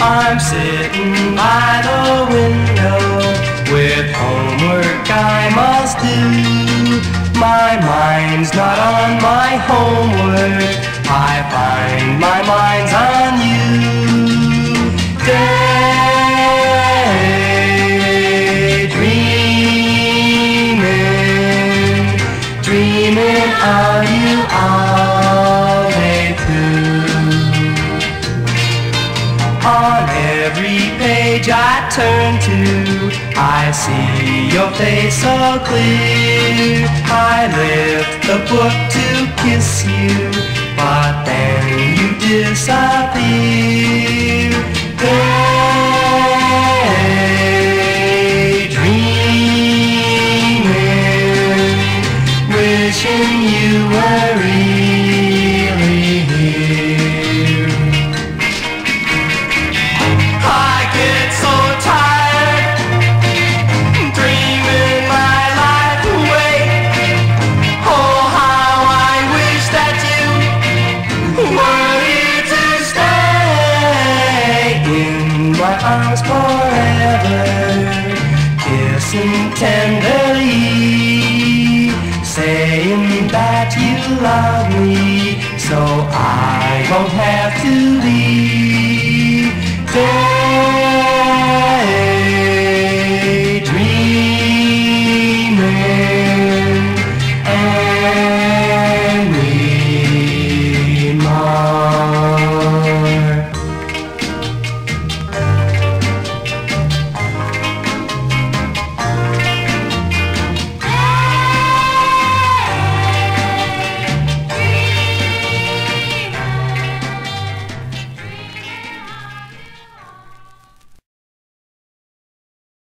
I'm sitting by the window with homework I must do. My mind's not on my homework, I find my mind's on you. Daydreaming, dreaming of you all day through. On every page I turn to, I see your face so clear. I lift the book to kiss you, but then you disappear. Daydreaming, wishing you were really here. I get so tired dreaming my life away. Oh, how I wish that you were here to stay in my arms forever, kissing tenderly, saying that you love me, so I won't have to leave.